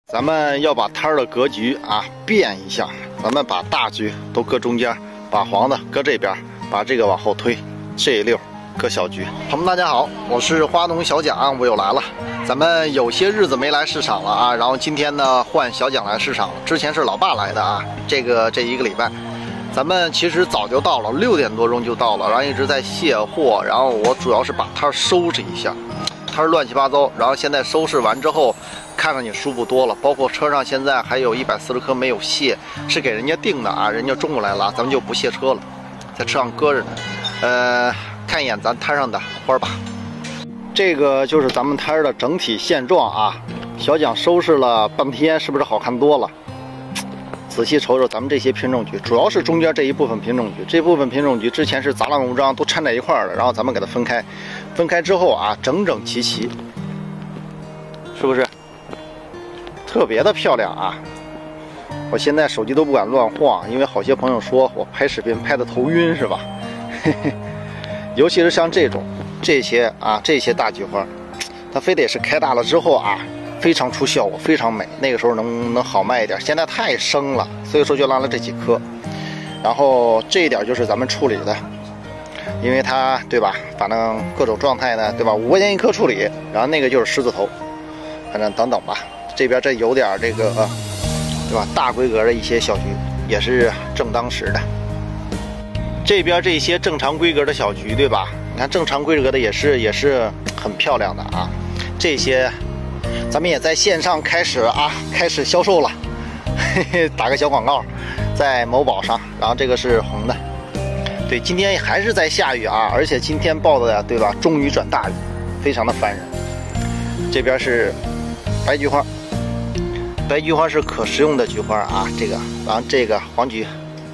咱们要把摊儿的格局变一下，咱们把大局都搁中间，把黄的搁这边，把这个往后推，这一溜搁小局。朋友们大家好，我是花农小蒋，我又来了。咱们有些日子没来市场了然后今天呢换小蒋来市场了，之前是老爸来的这一个礼拜。咱们其实早就到了，6点多钟就到了，然后一直在卸货，然后我主要是把摊收拾一下，摊乱七八糟，然后现在收拾完之后，看上去舒服多了。包括车上现在还有140颗没有卸，是给人家订的人家中午来拉，咱们就不卸车了，在车上搁着呢。看一眼咱摊上的花吧。这个就是咱们摊的整体现状小蒋收拾了半天，是不是好看多了？仔细瞅瞅咱们这些品种菊，主要是中间这一部分品种菊，这部分品种菊之前是杂乱无章，都掺在一块儿的，然后咱们给它分开，分开之后整整齐齐，是不是特别的漂亮我现在手机都不敢乱晃，因为好些朋友说我拍视频拍的头晕，是吧？尤其是像这些大菊花，它非得是开大了之后非常出效果，非常美，那个时候能好卖一点。现在太生了，所以说就拉了这几颗。然后这一点就是咱们处理的，因为它对吧，反正各种状态呢，对吧，5块钱一颗处理。然后那个就是狮子头，反正等等吧。这边这有点这个对吧，大规格的一些小菊也是正当时的。这边这些正常规格的小菊，对吧？你看正常规格的也是很漂亮的这些咱们也在线上开始销售了，打个小广告，在某宝上。然后这个是红的，对，今天还是在下雨而且今天报的对吧，中雨转大雨，非常的烦人。这边是白菊花，白菊花是可食用的菊花这个，然后这个黄菊。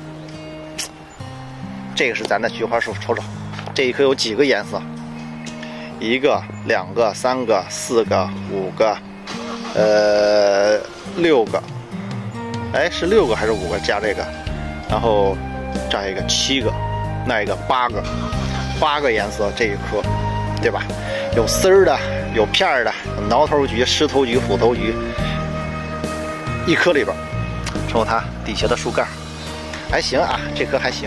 这个是咱的菊花树，瞅瞅，这一棵有几个颜色？1个、2个、3个、4个、5个，6个，是6个还是5个加这个？然后这儿一个7个，那一个8个，8个颜色这一棵，对吧？有丝儿的，有片儿的，挠头菊、狮头菊、虎头菊，一棵里边，瞅它底下的树干，还行这棵还行。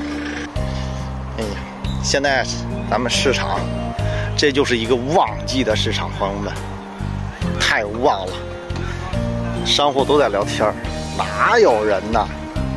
现在咱们市场，这就是一个旺季的市场，朋友们，太旺了，商户都在聊天，哪有人呢？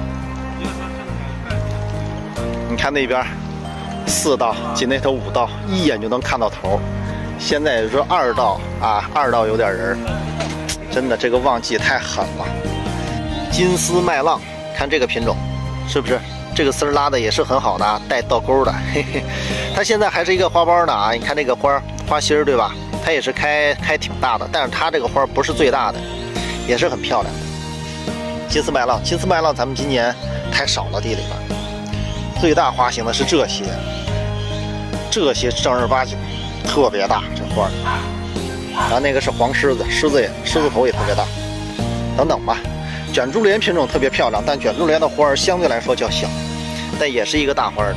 你看那边4道，进那头5道，一眼就能看到头。现在也说2道2道有点人，真的这个旺季太狠了。金丝麦浪，看这个品种，是不是？这个丝儿拉的也是很好的带倒钩的，它现在还是一个花苞呢你看这个花心儿对吧？它也是开挺大的，但是它这个花不是最大的，也是很漂亮的。金丝麦浪咱们今年太少了，地里边最大花型的是这些正儿八经特别大这花。然后那个是黄狮子，狮子头也特别大，等等吧。卷珠帘品种特别漂亮，但卷珠帘的花相对来说较小，但也是一个大花的。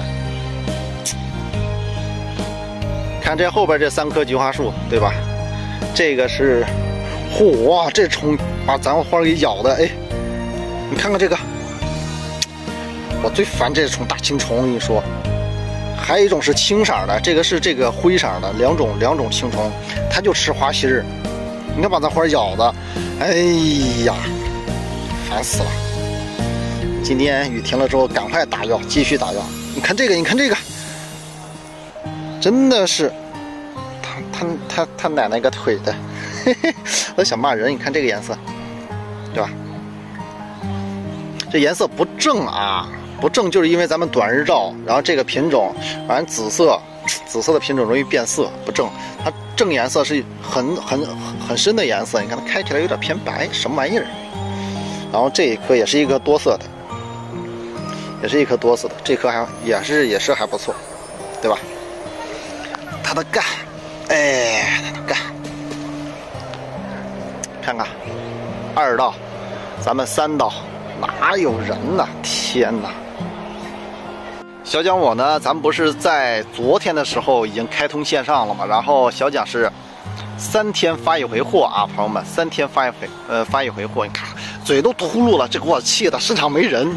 看这后边这3棵菊花树，对吧？这个是，嚯，这虫把咱们花给咬的，你看看这个，我最烦这虫大青虫，我跟你说。还有一种是青色的，这个是这个灰色的，两种青虫，它就吃花心儿。你看把咱花咬的，哎呀！烦死了！今天雨停了之后，赶快打药，继续打药。你看这个，真的是，他奶奶个腿的，我想骂人。你看这个颜色，对吧？这颜色不正不正，就是因为咱们短日照，然后这个品种，反正紫色的品种容易变色，不正。它正颜色是很深的颜色，你看它开起来有点偏白，什么玩意儿？然后这一棵也是一棵多色的，这棵也是还不错，对吧？它的干，它的干，看看2道，咱们3道，哪有人呢？天哪！小蒋我呢，咱们不是在昨天的时候已经开通线上了吗？然后小蒋是 3天发一回货啊，朋友们，3天发一回货，你看嘴都秃噜了，这给我气的，市场没人。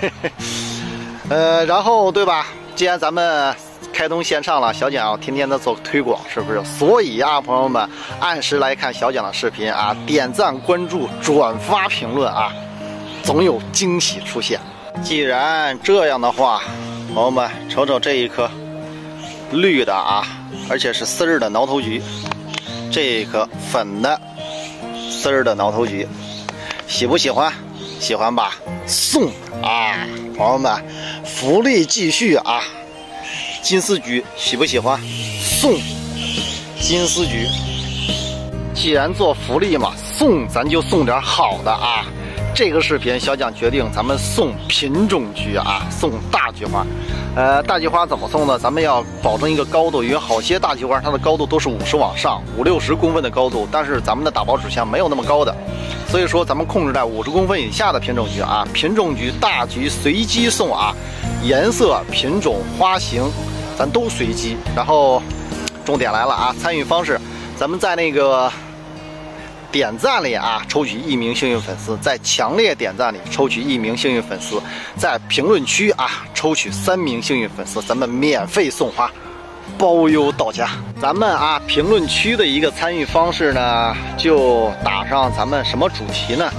然后对吧？既然咱们开通线上了，小蒋要天天的做推广，是不是？所以啊，朋友们，按时来看小蒋的视频啊，点赞、关注、转发、评论啊，总有惊喜出现。既然这样的话，朋友们，瞅瞅这一颗绿的啊，而且是丝儿的挠头菊，这一颗粉的丝儿的挠头菊，喜不喜欢？喜欢吧？送啊，朋友们，福利继续啊！金丝菊喜不喜欢？送金丝菊。既然做福利嘛，送咱就送点好的啊！这个视频小蒋决定咱们送品种菊啊，送大菊花。大菊花怎么送呢？咱们要保证一个高度，因为好些大菊花它的高度都是50往上，50-60公分的高度，但是咱们的打包纸箱没有那么高的，所以说咱们控制在50公分以下的品种菊啊，品种菊、大菊随机送啊，颜色、品种、花型咱都随机。然后重点来了啊，参与方式，咱们在那个点赞里啊抽取1名幸运粉丝，在强烈点赞里抽取1名幸运粉丝，在评论区啊抽取3名幸运粉丝，咱们免费送花，包邮到家。咱们啊评论区的一个参与方式呢，就打上咱们什么主题呢？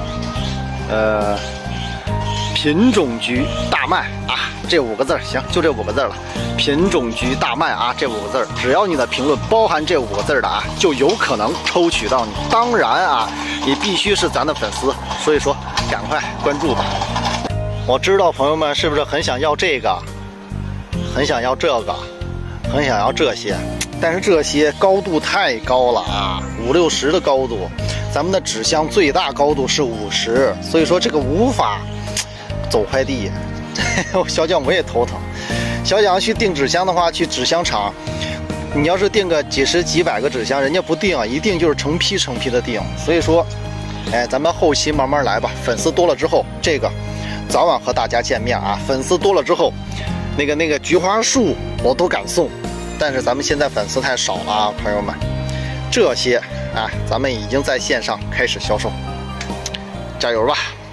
品种菊大卖啊，这5个字行，就这5个字了。品种菊大卖啊，这5个字，只要你的评论包含这5个字的啊，就有可能抽取到你。当然啊，你必须是咱的粉丝，所以说赶快关注吧。我知道朋友们是不是很想要这个，很想要这个，很想要这些，但是这些高度太高了啊，50-60的高度，咱们的纸箱最大高度是50，所以说这个无法走快递。小蒋我也头疼。小蒋去订纸箱的话，去纸箱厂，你要是订个几十几百个纸箱，人家不订啊，一订就是成批成批的订。所以说，咱们后期慢慢来吧。粉丝多了之后，这个早晚和大家见面啊。粉丝多了之后，那个菊花树我都敢送，但是咱们现在粉丝太少了啊，朋友们。这些啊，咱们已经在线上开始销售，加油吧！